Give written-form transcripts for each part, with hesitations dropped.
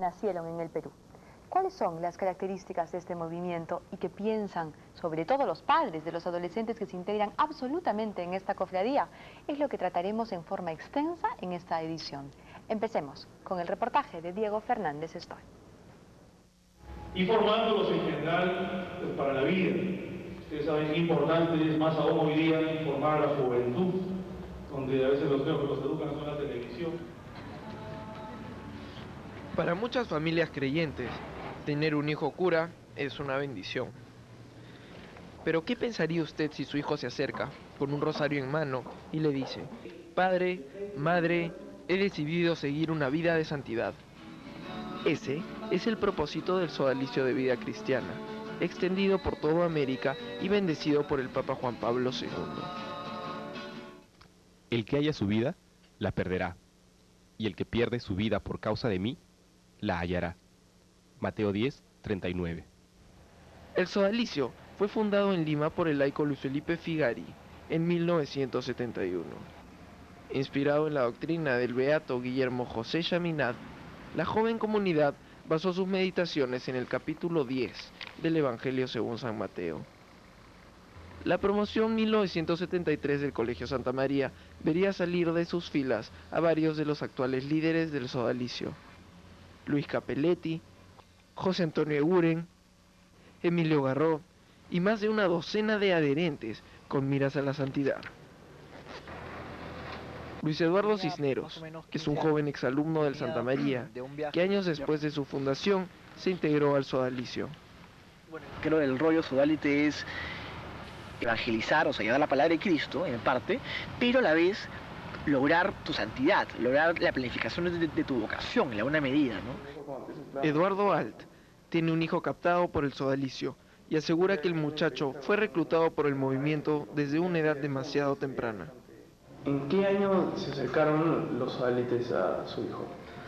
nacieron en el Perú. ¿Cuáles son las características de este movimiento y qué piensan, sobre todo los padres de los adolescentes que se integran absolutamente en esta cofradía? Es lo que trataremos en forma extensa en esta edición. Empecemos con el reportaje de Diego Fernández Estoy. Y formándolos en general pues, para la vida. Ustedes saben que importante es más aún hoy día formar a la juventud, donde a veces los que los educan son la televisión. Para muchas familias creyentes, tener un hijo cura es una bendición. Pero ¿qué pensaría usted si su hijo se acerca con un rosario en mano y le dice: Padre, Madre, he decidido seguir una vida de santidad? Ese es el propósito del Sodalicio de Vida Cristiana, extendido por toda América y bendecido por el Papa Juan Pablo II. El que haya su vida, la perderá, y el que pierde su vida por causa de mí, la hallará. Mateo 10, 39. El Sodalicio fue fundado en Lima por el laico Luis Felipe Figari en 1971. Inspirado en la doctrina del beato Guillermo José Chaminade, la joven comunidad basó sus meditaciones en el capítulo 10 del Evangelio según San Mateo. La promoción 1973 del Colegio Santa María vería salir de sus filas a varios de los actuales líderes del Sodalicio: Luis Capelletti, José Antonio Eguren, Emilio Garró y más de una docena de adherentes con miras a la santidad. Luis Eduardo Cisneros, que es un joven exalumno del Santa María, que años después de su fundación se integró al Sodalicio. Bueno, creo que el rollo sodalite es evangelizar, o sea, llevar la palabra de Cristo, en parte, pero a la vez lograr tu santidad, lograr la planificación de tu vocación, en alguna medida, ¿no? Eduardo Alt tiene un hijo captado por el Sodalicio y asegura que el muchacho fue reclutado por el movimiento desde una edad demasiado temprana. ¿En qué año se acercaron los sodalites a su hijo?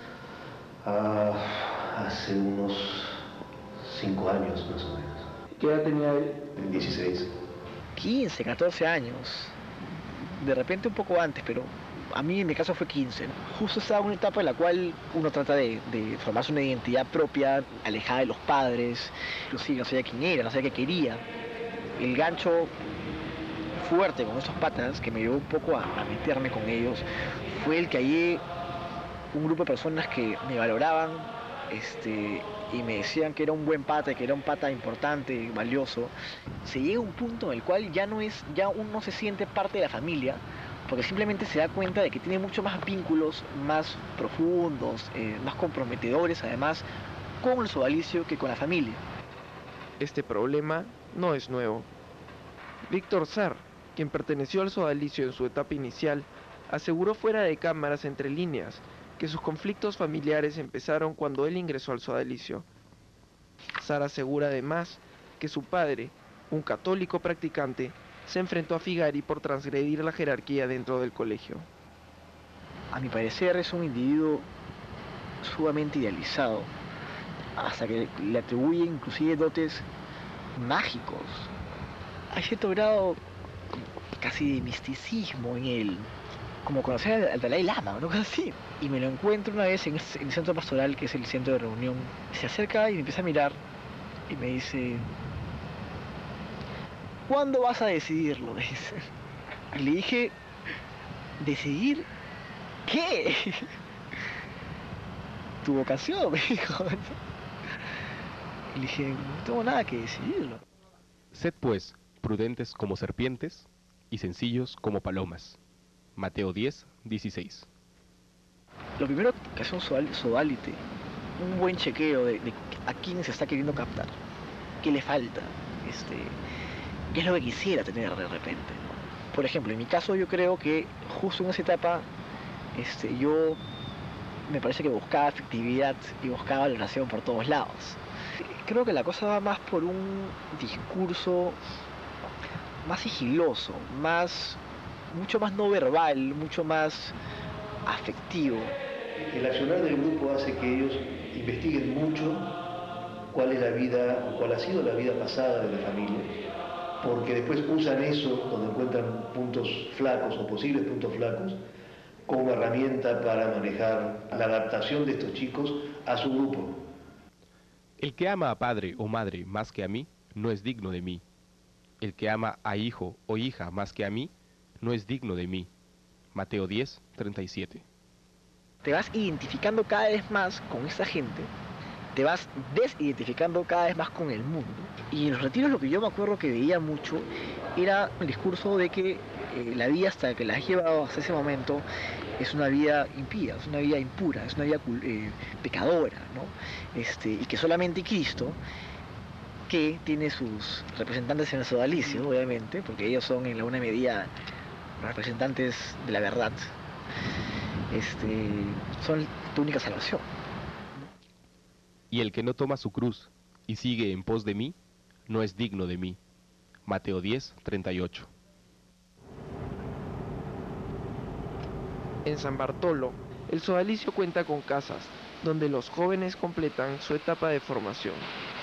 Hace unos 5 años más o menos. ¿Qué edad tenía él? 16. 15, 14 años. De repente un poco antes, pero a mí en mi caso fue 15. Justo estaba en una etapa en la cual uno trata de formarse una identidad propia, alejada de los padres. Inclusive no sabía quién era, no sabía qué quería. El gancho fuerte con esos patas que me llevó un poco a meterme con ellos fue el que hallé un grupo de personas que me valoraban y me decían que era un buen pata, que era un pata importante, valioso. Se llega a un punto en el cual ya uno se siente parte de la familia, porque simplemente se da cuenta de que tiene mucho más vínculos, más profundos, más comprometedores además con el sodalicio que con la familia. Este problema no es nuevo. Víctor Sar, quien perteneció al Sodalicio en su etapa inicial, aseguró fuera de cámaras entre líneas que sus conflictos familiares empezaron cuando él ingresó al Sodalicio. Sar asegura además que su padre, un católico practicante, se enfrentó a Figari por transgredir la jerarquía dentro del colegio. A mi parecer es un individuo sumamente idealizado, hasta que le atribuye inclusive dotes mágicos. Hay cierto grado casi de misticismo en él, como conocer al Dalai Lama, una cosa así. Y me lo encuentro una vez en el centro pastoral, que es el centro de reunión. Se acerca y me empieza a mirar y me dice: ¿cuándo vas a decidirlo? Me dice. Y le dije: ¿decidir qué? Tu vocación, me dijo. Y le dije: no tengo nada que decidirlo. Sed pues prudentes como serpientes y sencillos como palomas. Mateo 10, 16. Lo primero que hace un sodalite, un buen chequeo de a quién se está queriendo captar, qué le falta, qué es lo que quisiera tener de repente, ¿no? Por ejemplo, en mi caso yo creo que justo en esa etapa yo me parece que buscaba efectividad y buscaba valoración por todos lados. Creo que la cosa va más por un discurso más sigiloso, mucho más no verbal, mucho más afectivo. El accionar del grupo hace que ellos investiguen mucho cuál es la vida, cuál ha sido la vida pasada de la familia, porque después usan eso, donde encuentran puntos flacos o posibles puntos flacos, como herramienta para manejar la adaptación de estos chicos a su grupo. El que ama a padre o madre más que a mí, no es digno de mí. El que ama a hijo o hija más que a mí, no es digno de mí. Mateo 10, 37. Te vas identificando cada vez más con esa gente, te vas desidentificando cada vez más con el mundo. Y en los retiros lo que yo me acuerdo que veía mucho era el discurso de que la vida hasta que la has llevado hasta ese momento es una vida impía, es una vida impura, es una vida pecadora, ¿no? Y que solamente Cristo, que tiene sus representantes en el sodalicio, obviamente, porque ellos son en la una medida representantes de la verdad, son tu única salvación. Y el que no toma su cruz y sigue en pos de mí, no es digno de mí. Mateo 10, 38. En San Bartolo, el sodalicio cuenta con casas, donde los jóvenes completan su etapa de formación,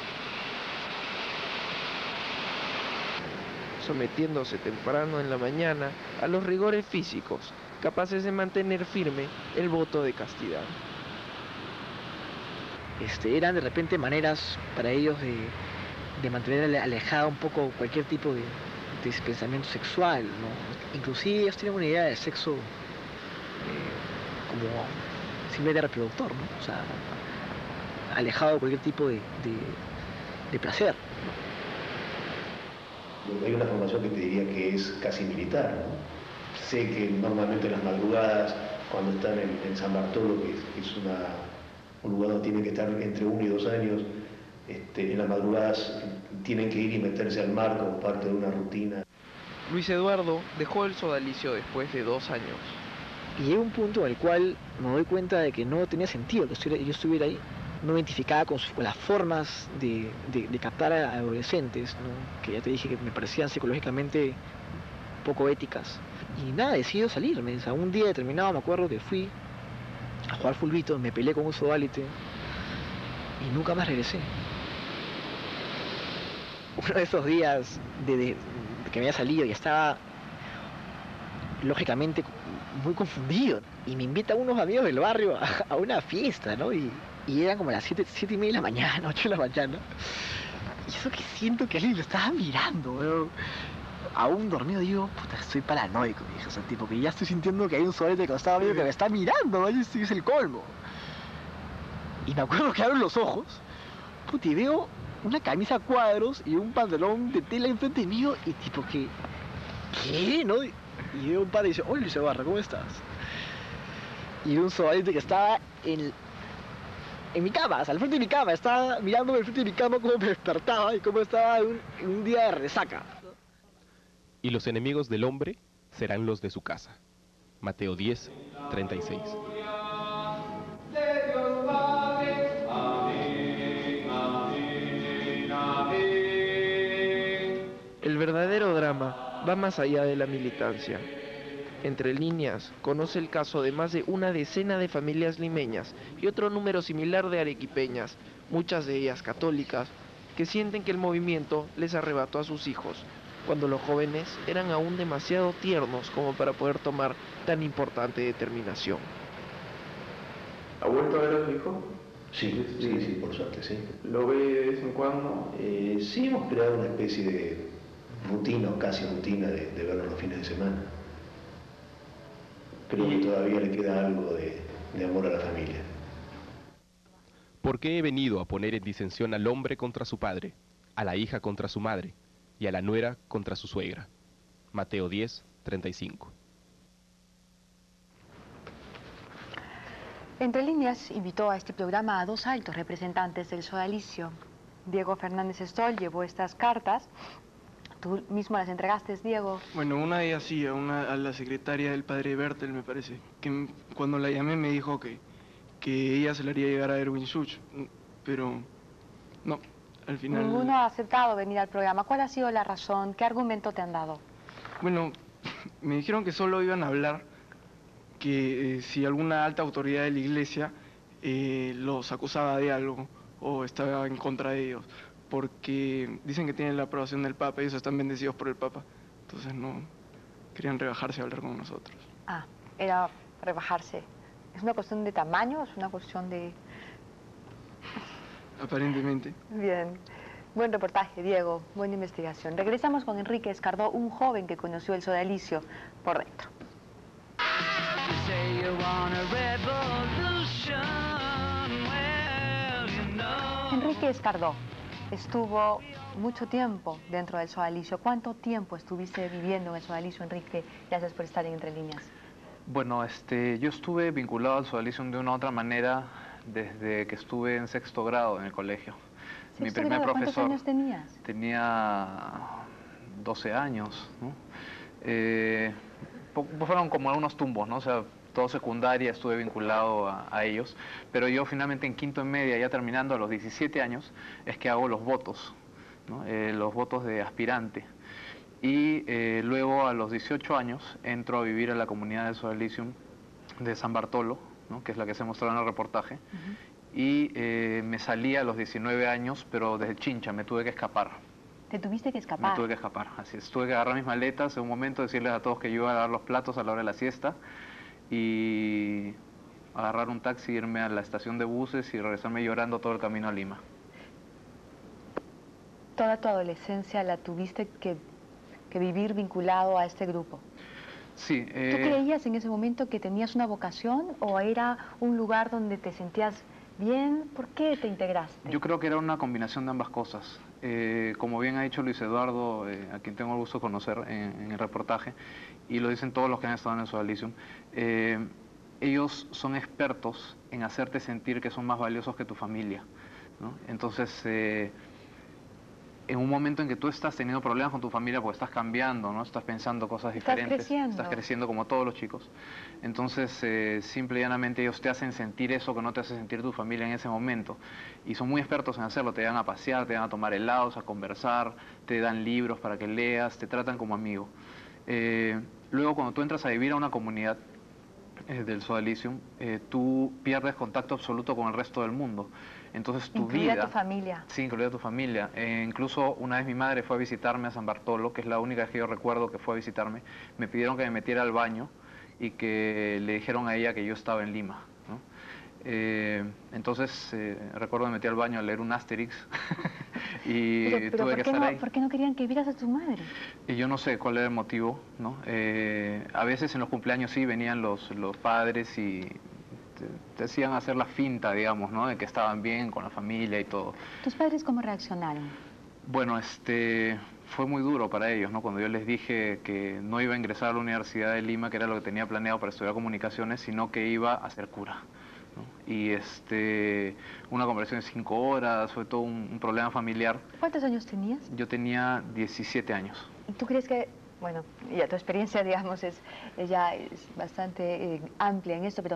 sometiéndose temprano en la mañana a los rigores físicos, capaces de mantener firme el voto de castidad. Eran de repente maneras para ellos de mantener alejada un poco cualquier tipo de pensamiento sexual, ¿no? Inclusive ellos tienen una idea del sexo como simplemente reproductor, ¿no? O sea, alejado de cualquier tipo de placer. Hay una formación que te diría que es casi militar, ¿no? Sé que normalmente en las madrugadas, cuando están en San Bartolo, que es un lugar donde tienen que estar entre 1 y 2 años, en las madrugadas tienen que ir y meterse al mar como parte de una rutina. Luis Eduardo dejó el sodalicio después de 2 años. Y llega un punto en el cual me doy cuenta de que no tenía sentido que yo estuviera ahí. No me identificaba con las formas de captar a adolescentes, ¿no? Que ya te dije que me parecían psicológicamente poco éticas. Y nada, decidí salirme. O sea, un día determinado me acuerdo que fui a jugar fulbito, me peleé con un sodalite y nunca más regresé. Uno de esos días de que me había salido y estaba lógicamente muy confundido, y me invitan unos amigos del barrio a una fiesta, ¿no? Y eran como las 7:30 de la mañana, 8 de la mañana. Y eso que siento que alguien lo estaba mirando, ¿no? Aún dormido digo, puta, estoy paranoico, dije, o sea, tipo que ya estoy sintiendo que hay un solete que estaba medio que me está mirando, ¿vale? Esto es el colmo. Y me acuerdo que abro los ojos, puta, y veo una camisa a cuadros y un pantalón de tela enfrente mío, y tipo que, ¿qué? ¿No? Y veo un padre y dice, hola Luis Barra, ¿cómo estás? Y un sobalite que estaba en mi cama, o sea, al frente de mi cama, estaba mirándome al frente de mi cama cómo me despertaba y cómo estaba en un día de resaca. Y los enemigos del hombre serán los de su casa. Mateo 10, 36. El verdadero drama va más allá de la militancia. Entre líneas, conoce el caso de más de una decena de familias limeñas y otro número similar de arequipeñas, muchas de ellas católicas, que sienten que el movimiento les arrebató a sus hijos, cuando los jóvenes eran aún demasiado tiernos como para poder tomar tan importante determinación. ¿Ha vuelto a ver a tu hijo? Sí, por suerte, sí. ¿Lo ve de vez en cuando? Sí, hemos creado una especie de rutina, o casi rutina, de verlo los fines de semana. Creo que todavía le queda algo de amor a la familia. Porque he venido a poner en disensión al hombre contra su padre, a la hija contra su madre, y a la nuera contra su suegra. Mateo 10, 35. Entre líneas invitó a este programa a 2 altos representantes del sodalicio. Diego Fernández Stoll llevó estas cartas. Tú mismo las entregaste, Diego. Bueno, una de ellas sí, a la secretaria del padre Bertel, me parece. Que cuando la llamé me dijo que ella se la haría llegar a Erwin Such. Pero no, al final... Ninguno ha aceptado venir al programa. ¿Cuál ha sido la razón? ¿Qué argumento te han dado? Bueno, me dijeron que solo iban a hablar que si alguna alta autoridad de la iglesia los acusaba de algo o estaba en contra de ellos, porque dicen que tienen la aprobación del Papa y ellos están bendecidos por el Papa, entonces no querían rebajarse a hablar con nosotros. Ah, era rebajarse? ¿Es una cuestión de tamaño o es una cuestión de...? Aparentemente. Bien. Buen reportaje, Diego. Buena investigación. Regresamos con Enrique Escardó, un joven que conoció el sodalicio por dentro. Enrique Escardó estuvo mucho tiempo dentro del sodalicio. ¿Cuánto tiempo estuviste viviendo en el sodalicio, Enrique? Gracias por estar en Entre Líneas. Bueno, yo estuve vinculado al sodalicio de una u otra manera desde que estuve en sexto grado en el colegio. Mi primer profesor. ¿Cuántos años tenías? Tenía 12 años, ¿no? Fueron como algunos tumbos, ¿no? O sea, todo secundaria estuve vinculado a ellos, pero yo finalmente en quinto en media, ya terminando a los 17 años, es que hago los votos, ¿no? Los votos de aspirante. Y luego a los 18 años entro a vivir a la comunidad del Sodalicium de San Bartolo, ¿no? Que es la que se mostró en el reportaje. Y me salí a los 19 años, pero desde Chincha me tuve que escapar. ¿Te tuviste que escapar? Me tuve que escapar, así es. Tuve que agarrar mis maletas en un momento, decirles a todos que yo iba a lavar los platos a la hora de la siesta y agarrar un taxi, irme a la estación de buses y regresarme llorando todo el camino a Lima. ¿Toda tu adolescencia la tuviste que vivir vinculado a este grupo? Sí. ¿Tú creías en ese momento que tenías una vocación o era un lugar donde te sentías bien? ¿Por qué te integraste? Yo creo que era una combinación de ambas cosas. Como bien ha dicho Luis Eduardo, a quien tengo el gusto de conocer en el reportaje, y lo dicen todos los que han estado en el Sodalicium, ellos son expertos en hacerte sentir que son más valiosos que tu familia, ¿no? Entonces, en un momento en que tú estás teniendo problemas con tu familia porque estás cambiando, ¿no? Estás pensando cosas diferentes, estás creciendo como todos los chicos. Entonces, simple y llanamente ellos te hacen sentir eso que no te hace sentir tu familia en ese momento. Y son muy expertos en hacerlo, te dan a pasear, te dan a tomar helados, a conversar, te dan libros para que leas, te tratan como amigo. Luego, cuando tú entras a vivir a una comunidad del Sodalicium, tú pierdes contacto absoluto con el resto del mundo. Entonces tu vida... Incluida tu familia. Sí, incluida tu familia. Incluso una vez mi madre fue a visitarme a San Bartolo, que es la única vez que yo recuerdo que fue a visitarme. Me pidieron que me metiera al baño y que le dijeron a ella que yo estaba en Lima, ¿no? Entonces recuerdo que me metí al baño a leer un Asterix y pero tuve que estar ahí. ¿por qué no querían que vieras a tu madre? Y yo no sé cuál era el motivo, ¿no? A veces en los cumpleaños sí venían los padres y te hacían hacer la finta, digamos, ¿no? De que estaban bien con la familia y todo. ¿Tus padres cómo reaccionaron? Bueno, fue muy duro para ellos, ¿no? Cuando yo les dije que no iba a ingresar a la Universidad de Lima, que era lo que tenía planeado para estudiar comunicaciones, sino que iba a ser cura, ¿no? Y una conversación de 5 horas, fue todo un problema familiar. ¿Cuántos años tenías? Yo tenía 17 años. ¿Y tú crees que, bueno, ya tu experiencia, digamos, ya es bastante amplia en esto, pero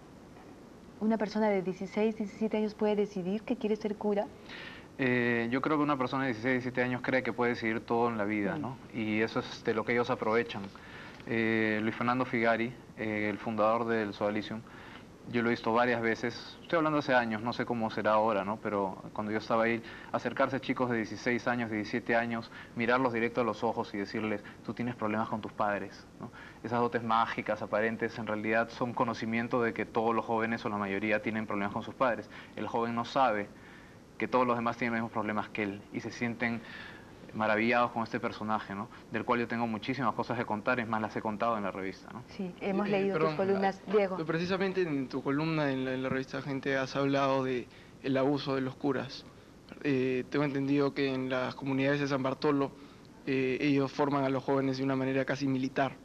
una persona de 16, 17 años puede decidir que quiere ser cura? Yo creo que una persona de 16, 17 años cree que puede decidir todo en la vida, ¿no? Y eso es de lo que ellos aprovechan. Luis Fernando Figari, el fundador del Sodalicium, yo lo he visto varias veces, estoy hablando hace años, no sé cómo será ahora, ¿no? Pero cuando yo estaba ahí, acercarse a chicos de 16 años, de 17 años, mirarlos directo a los ojos y decirles, tú tienes problemas con tus padres, ¿no? Esas dotes mágicas, aparentes, en realidad son conocimiento de que todos los jóvenes o la mayoría tienen problemas con sus padres. El joven no sabe que todos los demás tienen los mismos problemas que él y se sienten maravillados con este personaje, ¿no? Del cual yo tengo muchísimas cosas que contar, es más, las he contado en la revista, ¿no? Sí, hemos leído tus columnas, Diego. Precisamente en tu columna en la revista Gente has hablado de el abuso de los curas. Tengo entendido que en las comunidades de San Bartolo ellos forman a los jóvenes de una manera casi militar.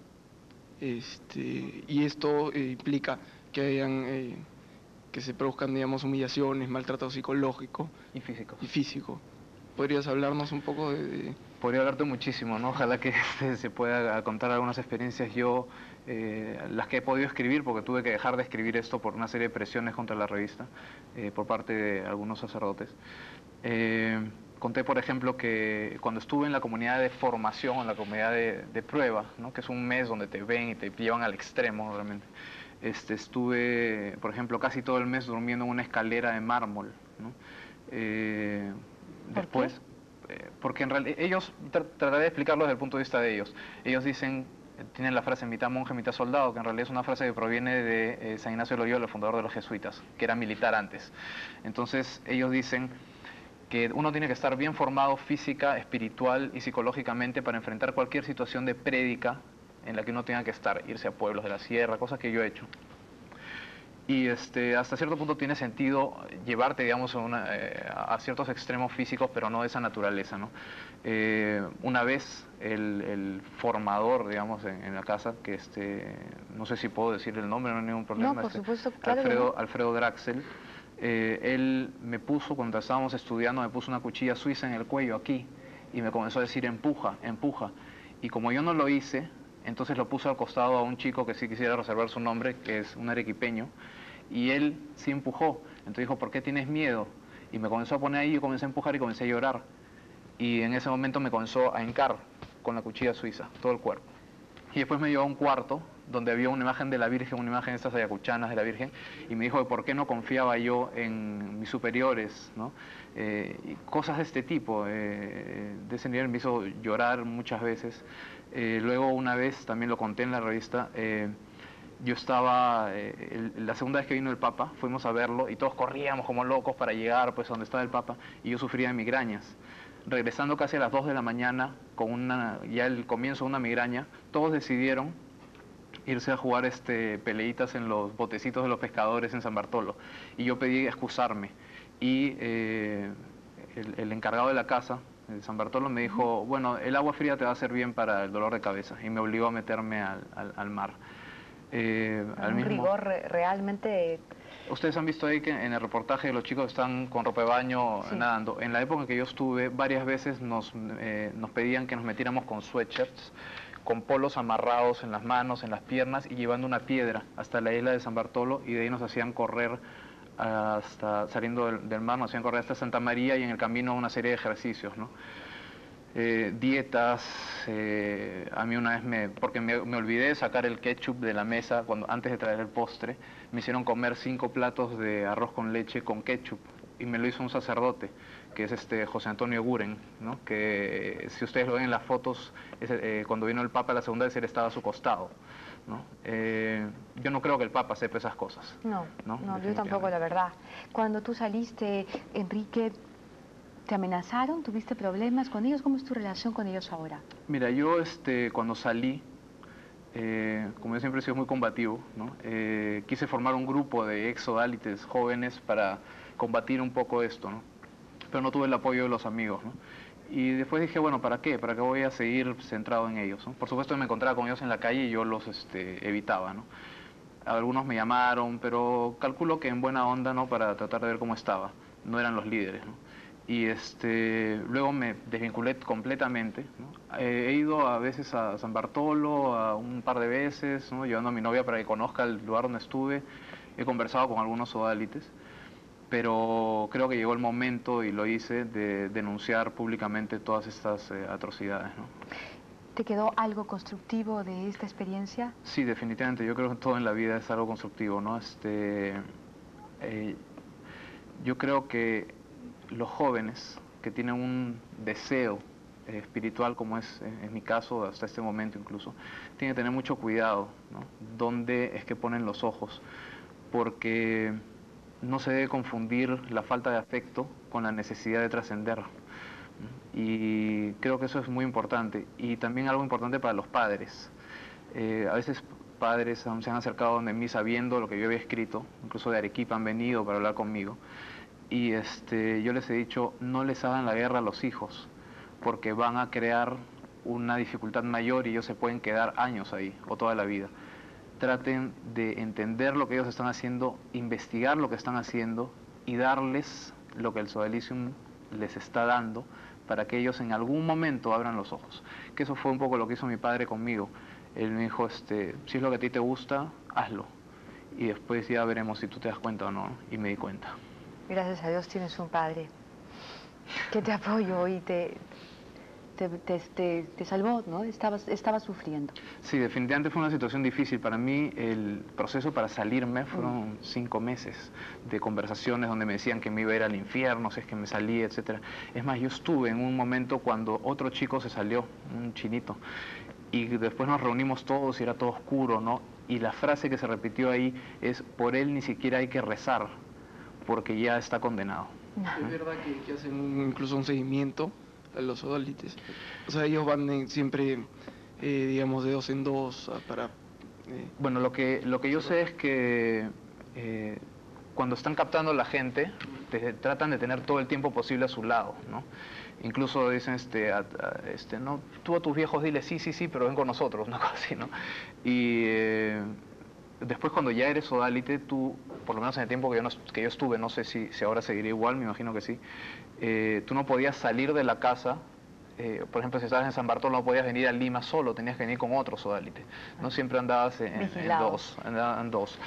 Y esto implica que se produzcan, digamos, humillaciones, maltrato psicológico Y físico. y físico. ¿Podrías hablarnos un poco de...? Podría hablarte muchísimo, ¿no? Ojalá que se pueda contar algunas experiencias. Yo, las que he podido escribir, porque tuve que dejar de escribir esto por una serie de presiones contra la revista, por parte de algunos sacerdotes. Conté, por ejemplo, que cuando estuve en la comunidad de formación, en la comunidad de prueba, ¿no? Que es un mes donde te ven y te llevan al extremo, realmente. Estuve, por ejemplo, casi todo el mes durmiendo en una escalera de mármol, ¿no? Después, porque en realidad ellos, trataré de explicarlo desde el punto de vista de ellos. Ellos dicen tienen la frase mitad monje, mitad soldado, que en realidad es una frase que proviene de San Ignacio de Loyola, el fundador de los jesuitas, que era militar antes. Entonces ellos dicen que uno tiene que estar bien formado física, espiritual y psicológicamente para enfrentar cualquier situación de prédica en la que uno tenga que estar, irse a pueblos de la sierra, cosas que yo he hecho. Y hasta cierto punto tiene sentido llevarte, digamos, a ciertos extremos físicos, pero no de esa naturaleza, ¿no? Una vez el formador, digamos, en la casa, que no sé si puedo decir el nombre, no hay ningún problema. No, por supuesto, claro que no. Alfredo Draxel, él me puso, cuando estábamos estudiando, me puso una cuchilla suiza en el cuello aquí y me comenzó a decir empuja, empuja. Y como yo no lo hice, entonces lo puso al costado a un chico que sí quisiera reservar su nombre, que es un arequipeño, y él sí empujó. Entonces dijo, ¿por qué tienes miedo? Y me comenzó a poner ahí, yo comencé a empujar y comencé a llorar. Y en ese momento me comenzó a hincar con la cuchilla suiza, todo el cuerpo. Y después me llevó a un cuarto donde había una imagen de la Virgen, una imagen de estas ayacuchanas de la Virgen, y me dijo, ¿por qué no confiaba yo en mis superiores?, ¿no? Y cosas de este tipo, de ese nivel me hizo llorar muchas veces. Luego una vez, también lo conté en la revista, yo estaba, la segunda vez que vino el Papa, fuimos a verlo y todos corríamos como locos para llegar pues a donde estaba el Papa, y yo sufría de migrañas. Regresando casi a las 2 de la mañana, con ya el comienzo de una migraña, todos decidieron irse a jugar peleitas en los botecitos de los pescadores en San Bartolo. Y yo pedí excusarme. Y el encargado de la casa, de San Bartolo, me dijo, bueno, el agua fría te va a hacer bien para el dolor de cabeza. Y me obligó a meterme al mar. Un rigor realmente... Ustedes han visto ahí que en el reportaje los chicos están con ropa de baño nadando. En la época en que yo estuve, varias veces nos pedían que nos metiéramos con sweatshirts, con polos amarrados en las manos, en las piernas y llevando una piedra hasta la isla de San Bartolo, y de ahí nos hacían correr hasta, saliendo del mar, nos hacían correr hasta Santa María, y en el camino una serie de ejercicios, ¿no? Dietas, a mí una vez porque me olvidé de sacar el ketchup de la mesa antes de traer el postre, me hicieron comer 5 platos de arroz con leche con ketchup, y me lo hizo un sacerdote, que es José Antonio Guren, ¿no? Que si ustedes lo ven en las fotos, cuando vino el Papa la segunda vez, él estaba a su costado, ¿no? Yo no creo que el Papa sepa esas cosas. No, yo tampoco, la verdad. Cuando tú saliste, Enrique, ¿te amenazaron? ¿Tuviste problemas con ellos? ¿Cómo es tu relación con ellos ahora? Mira, yo cuando salí, como yo siempre he sido muy combativo, ¿no? Quise formar un grupo de exodálites jóvenes para combatir un poco esto, ¿no? Pero no tuve el apoyo de los amigos, ¿no? Y después dije, bueno, ¿para qué? ¿Para qué voy a seguir centrado en ellos, ¿no? Por supuesto me encontraba con ellos en la calle y yo los evitaba, ¿no? Algunos me llamaron, pero calculo que en buena onda, ¿no? Para tratar de ver cómo estaba. No eran los líderes, ¿no? Y luego me desvinculé completamente, ¿no? He ido a veces a San Bartolo, a un par de veces, ¿no? Llevando a mi novia para que conozca el lugar donde estuve. He conversado con algunos sodálites, pero creo que llegó el momento, y lo hice, de denunciar públicamente todas estas atrocidades, ¿no? ¿Te quedó algo constructivo de esta experiencia? Sí, definitivamente. Yo creo que todo en la vida es algo constructivo, ¿no? Yo creo que los jóvenes que tienen un deseo espiritual, como es en mi caso hasta este momento incluso, tienen que tener mucho cuidado, ¿no? Dónde es que ponen los ojos, porque no se debe confundir la falta de afecto con la necesidad de trascender. Y creo que eso es muy importante, y también algo importante para los padres. A veces padres se han acercado donde mí sabiendo lo que yo había escrito, incluso de Arequipa han venido para hablar conmigo, y yo les he dicho, no les hagan la guerra a los hijos, porque van a crear una dificultad mayor y ellos se pueden quedar años ahí, o toda la vida. Traten de entender lo que ellos están haciendo, investigar lo que están haciendo y darles lo que el Sodalicium les está dando, para que ellos en algún momento abran los ojos. Que eso fue un poco lo que hizo mi padre conmigo. Él me dijo, si es lo que a ti te gusta, hazlo. Y después ya veremos si tú te das cuenta o no. Y me di cuenta. Gracias a Dios tienes un padre que te apoyó y te salvó, ¿no? Estabas sufriendo. Sí, definitivamente fue una situación difícil. Para mí el proceso para salirme fueron 5 meses de conversaciones donde me decían que me iba a ir al infierno, si es que me salía, etc. Es más, yo estuve en un momento cuando otro chico se salió, un chinito, y después nos reunimos todos y era todo oscuro, ¿no? Y la frase que se repitió ahí es: por él ni siquiera hay que rezar, porque ya está condenado. Es verdad que hacen incluso un seguimiento a los sodalites. O sea, ellos van siempre, digamos, de 2 en 2 para... Bueno, lo que yo sé es que cuando están captando a la gente, tratan de tener todo el tiempo posible a su lado, ¿no? Incluso dicen, no, tú a tus viejos dile sí, pero ven con nosotros, una cosa así, ¿no? Y después, cuando ya eres sodalite, tú, por lo menos en el tiempo que yo estuve, no sé si ahora seguiría igual, me imagino que sí, tú no podías salir de la casa. Por ejemplo, si estabas en San Bartolo, no podías venir a Lima solo, tenías que venir con otro sodalite. No siempre andabas en dos.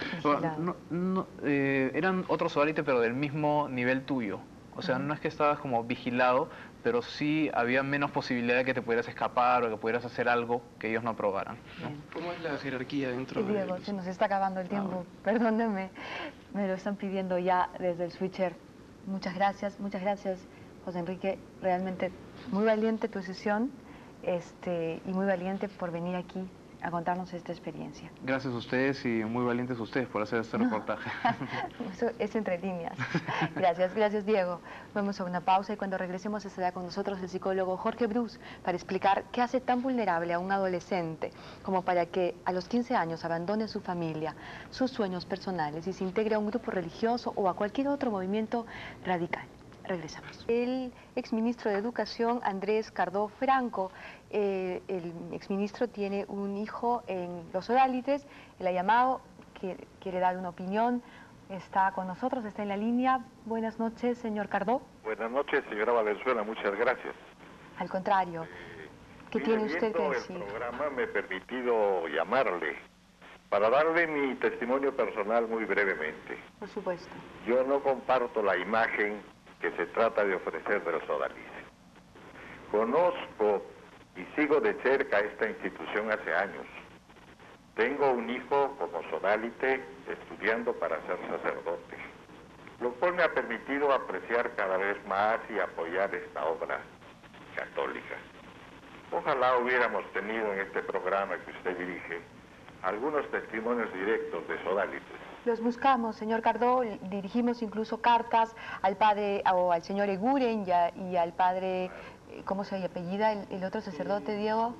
Eran otros sodalites, pero del mismo nivel tuyo. O sea, no es que estabas como vigilado, pero sí había menos posibilidad de que te pudieras escapar o que pudieras hacer algo que ellos no aprobaran, ¿no? ¿Cómo es la jerarquía dentro de Diego, se nos está acabando el tiempo, perdóneme, me lo están pidiendo ya desde el switcher. Muchas gracias, José Enrique, realmente muy valiente tu sesión y muy valiente por venir aquí a contarnos esta experiencia. Gracias a ustedes y muy valientes ustedes por hacer este reportaje. Eso es entre líneas. Gracias Diego. Vamos a una pausa y cuando regresemos estará con nosotros el psicólogo Jorge Bruce para explicar qué hace tan vulnerable a un adolescente como para que a los 15 años abandone su familia, sus sueños personales y se integre a un grupo religioso o a cualquier otro movimiento radical. Regresamos. El exministro de Educación, Andrés Cardó Franco, el exministro tiene un hijo en los sodálites, él ha llamado, quiere dar una opinión, está con nosotros, está en la línea. Buenas noches, señor Cardó. Buenas noches, señora Valenzuela, muchas gracias. Al contrario, ¿qué tiene usted que decir? El programa me he permitido llamarle para darle mi testimonio personal muy brevemente. Por supuesto. Yo no comparto la imagen que se trata de ofrecer del sodalice. Conozco y sigo de cerca esta institución hace años. Tengo un hijo como sodalite estudiando para ser sacerdote, lo cual me ha permitido apreciar cada vez más y apoyar esta obra católica. Ojalá hubiéramos tenido en este programa que usted dirige algunos testimonios directos de sodalites. Los buscamos, señor Cardó, dirigimos incluso cartas al padre o al señor Eguren y al padre, ¿cómo se apellida el otro sacerdote, Diego?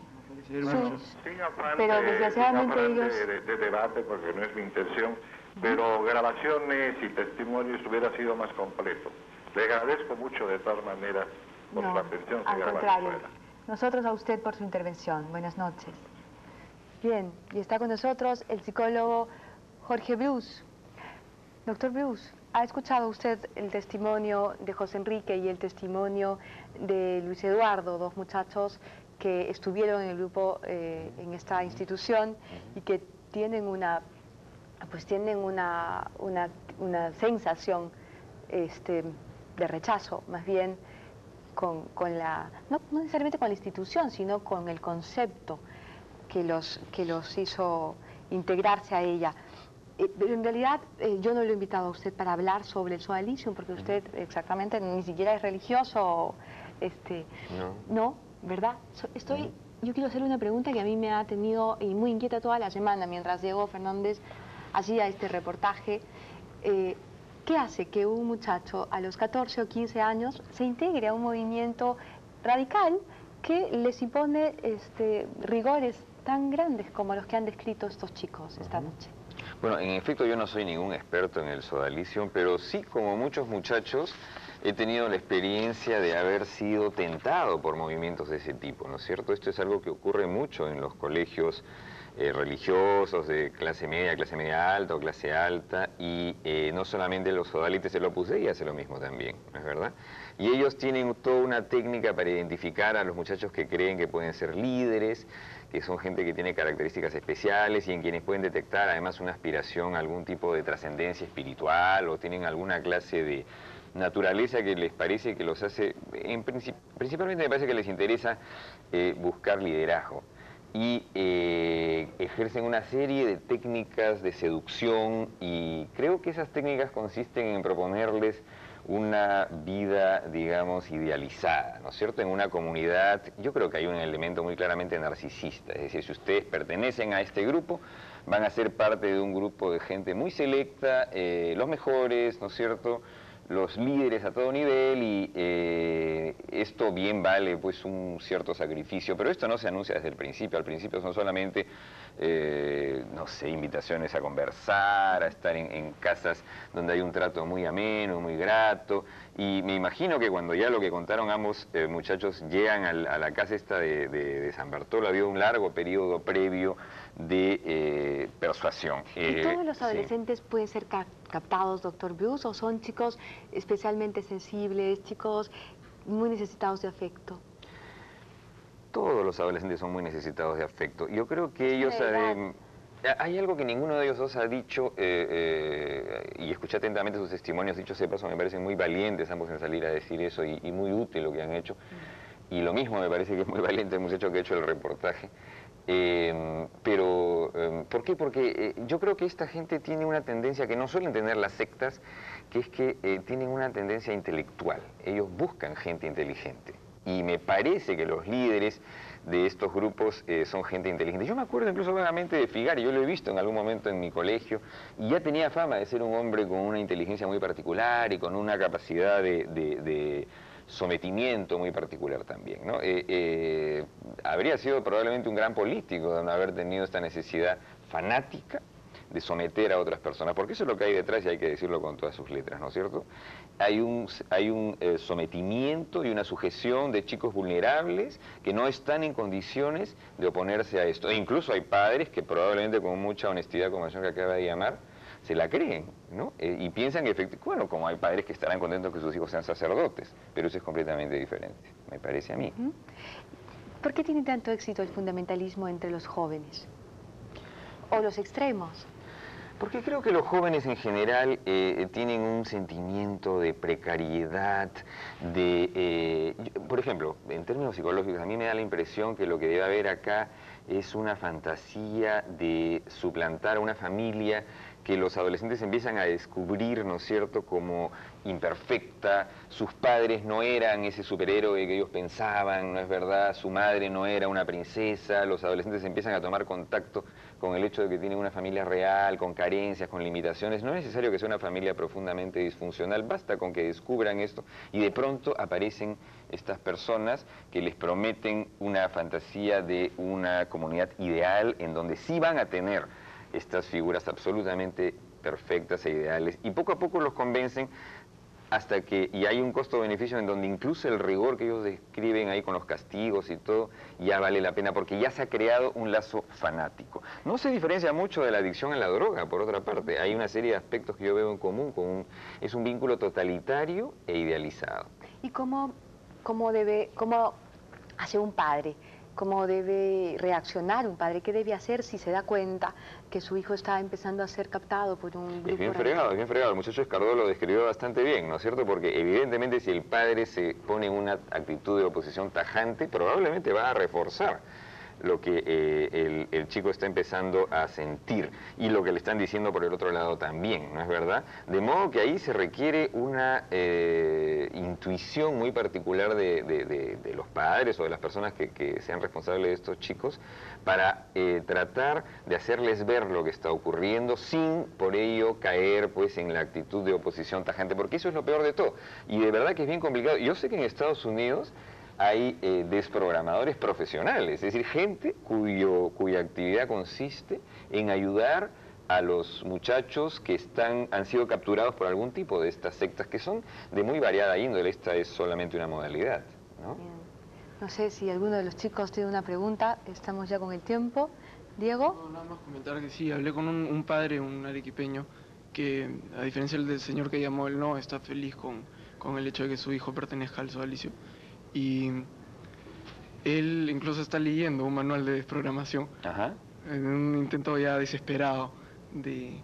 Pero desgraciadamente ellos... de debate, porque no es mi intención, pero grabaciones y testimonios hubiera sido más completo. Le agradezco mucho de todas maneras por su atención, señora al contrario. Valenzuela. Nosotros a usted por su intervención. Buenas noches. Bien, y está con nosotros el psicólogo Jorge Bruce. Doctor Bruce, ¿ha escuchado usted el testimonio de José Enrique y el testimonio de Luis Eduardo, dos muchachos que estuvieron en el grupo en esta institución y que tienen una sensación de rechazo, más bien con la, no necesariamente con la institución, sino con el concepto que los hizo integrarse a ella? Pero en realidad yo no lo he invitado a usted para hablar sobre el sodalicium, porque usted exactamente ni siquiera es religioso, no, ¿verdad? Yo quiero hacerle una pregunta que a mí me ha tenido muy inquieta toda la semana mientras Diego Fernández hacía este reportaje. ¿Qué hace que un muchacho a los 14 o 15 años se integre a un movimiento radical que les impone rigores tan grandes como los que han descrito estos chicos esta noche? Bueno, en efecto yo no soy ningún experto en el sodalicium, pero sí, como muchos muchachos, he tenido la experiencia de haber sido tentado por movimientos de ese tipo, ¿no es cierto? Esto es algo que ocurre mucho en los colegios religiosos de clase media alta o clase alta, y no solamente los sodalites del Opus Dei hace lo mismo también, ¿no es verdad? Y ellos tienen toda una técnica para identificar a los muchachos que creen que pueden ser líderes, que son gente que tiene características especiales y en quienes pueden detectar además una aspiración a algún tipo de trascendencia espiritual, o tienen alguna clase de naturaleza que les parece que los hace, principalmente me parece que les interesa buscar liderazgo. Y ejercen una serie de técnicas de seducción, y creo que esas técnicas consisten en proponerles una vida, digamos, idealizada, ¿no es cierto? En una comunidad, yo creo que hay un elemento muy claramente narcisista, es decir, si ustedes pertenecen a este grupo, van a ser parte de un grupo de gente muy selecta, los mejores, ¿no es cierto?, los líderes a todo nivel, y esto bien vale pues un cierto sacrificio, pero esto no se anuncia desde el principio. Al principio son solamente, no sé, invitaciones a conversar, a estar en casas donde hay un trato muy ameno, muy grato, y me imagino que cuando ya lo que contaron ambos muchachos llegan a la casa esta de San Bartolo, había un largo periodo previo de persuasión. ¿Y todos los Sí. adolescentes pueden ser captados, doctor Bruce, o son chicos especialmente sensibles, chicos muy necesitados de afecto? Todos los adolescentes son muy necesitados de afecto. Yo creo que ellos... hay algo que ninguno de ellos dos ha dicho, y escuché atentamente sus testimonios, dicho sea de paso, me parecen muy valientes ambos en salir a decir eso, y muy útil lo que han hecho. Y lo mismo me parece que es muy valiente el muchacho que ha hecho el reportaje. ¿Por qué? Porque yo creo que esta gente tiene una tendencia que no suelen tener las sectas, que es que tienen una tendencia intelectual. Ellos buscan gente inteligente. Y me parece que los líderes de estos grupos son gente inteligente. Yo me acuerdo incluso vagamente de Figari, yo lo he visto en algún momento en mi colegio, y ya tenía fama de ser un hombre con una inteligencia muy particular y con una capacidad de sometimiento muy particular también, ¿no? Habría sido probablemente un gran político de no haber tenido esta necesidad fanática de someter a otras personas, porque eso es lo que hay detrás y hay que decirlo con todas sus letras, ¿no es cierto? Hay un sometimiento y una sujeción de chicos vulnerables que no están en condiciones de oponerse a esto. E incluso hay padres que probablemente con mucha honestidad, como el señor que acaba de llamar, se la creen, ¿no? Y piensan que, bueno, como hay padres que estarán contentos que sus hijos sean sacerdotes, pero eso es completamente diferente, me parece a mí. ¿Por qué tiene tanto éxito el fundamentalismo entre los jóvenes? ¿O los extremos? Porque creo que los jóvenes en general tienen un sentimiento de precariedad, por ejemplo, en términos psicológicos, a mí me da la impresión que lo que debe haber acá es una fantasía de suplantar a una familia que los adolescentes empiezan a descubrir, ¿no es cierto?, como imperfecta. Sus padres no eran ese superhéroe que ellos pensaban, ¿no es verdad? Su madre no era una princesa. Los adolescentes empiezan a tomar contacto con el hecho de que tienen una familia real, con carencias, con limitaciones. No es necesario que sea una familia profundamente disfuncional, basta con que descubran esto y de pronto aparecen estas personas que les prometen una fantasía de una comunidad ideal en donde sí van a tener estas figuras absolutamente perfectas e ideales, y poco a poco los convencen hasta que, y hay un costo-beneficio en donde incluso el rigor que ellos describen ahí con los castigos y todo, ya vale la pena porque ya se ha creado un lazo fanático. No se diferencia mucho de la adicción a la droga, por otra parte. Hay una serie de aspectos que yo veo en común, es un vínculo totalitario e idealizado. ¿Y cómo hace un padre? ¿Cómo debe reaccionar un padre? ¿Qué debe hacer si se da cuenta que su hijo está empezando a ser captado por un grupo? Es bien fregado, es bien fregado. El muchacho Escardó lo describió bastante bien, ¿no es cierto? Porque evidentemente si el padre se pone en una actitud de oposición tajante, probablemente va a reforzar lo que el chico está empezando a sentir y lo que le están diciendo por el otro lado también, ¿no es verdad? De modo que ahí se requiere una intuición muy particular de los padres o de las personas que sean responsables de estos chicos para tratar de hacerles ver lo que está ocurriendo sin por ello caer pues en la actitud de oposición tajante, porque eso es lo peor de todo y de verdad que es bien complicado. Yo sé que en Estados Unidos hay desprogramadores profesionales, es decir, gente cuya actividad consiste en ayudar a los muchachos que han sido capturados por algún tipo de estas sectas que son de muy variada índole. Esta es solamente una modalidad, ¿no? Bien. No sé si alguno de los chicos tiene una pregunta, estamos ya con el tiempo. Diego. No, nada más comentar que sí, hablé con un padre, un arequipeño, que a diferencia del señor que llamó, él no está feliz con el hecho de que su hijo pertenezca al sodalicio. Y él incluso está leyendo un manual de desprogramación. Ajá. En un intento ya desesperado de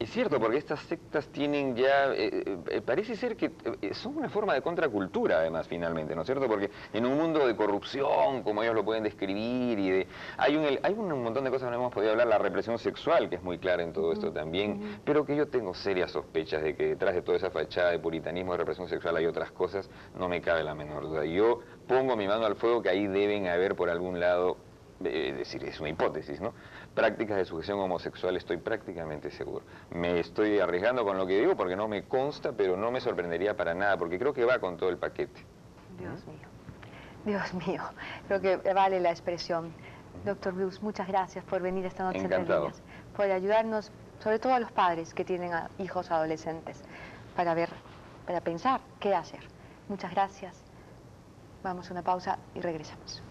Es cierto, porque estas sectas tienen ya, parece ser que son una forma de contracultura además finalmente, ¿no es cierto? Porque en un mundo de corrupción, como ellos lo pueden describir, y hay un montón de cosas que no hemos podido hablar, la represión sexual, que es muy clara en todo esto también, pero que yo tengo serias sospechas de que detrás de toda esa fachada de puritanismo, de represión sexual, hay otras cosas, no me cabe la menor duda. Yo pongo mi mano al fuego que ahí deben haber por algún lado, es decir, es una hipótesis, ¿no? Prácticas de sujeción homosexual, estoy prácticamente seguro. Me estoy arriesgando con lo que digo porque no me consta, pero no me sorprendería para nada, porque creo que va con todo el paquete. Dios mío, Dios mío, creo que vale la expresión. Doctor Blues, muchas gracias por venir esta noche Entre Líneas, por ayudarnos, sobre todo a los padres que tienen a hijos adolescentes, para pensar qué hacer. Muchas gracias. Vamos a una pausa y regresamos.